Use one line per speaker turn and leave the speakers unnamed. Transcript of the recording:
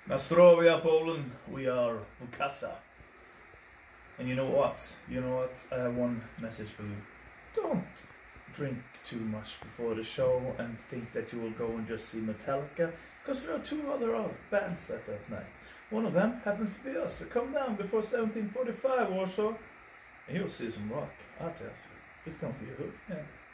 Nastrovia, Poland, we are Bukasa. And you know what? I have one message for you. Don't drink too much before the show and think that you will go and just see Metallica, because there are two other bands at that night. One of them happens to be us. So come down before 17:45 or so, and you'll see some rock. I'll tell you. It's gonna be a hoot. Yeah.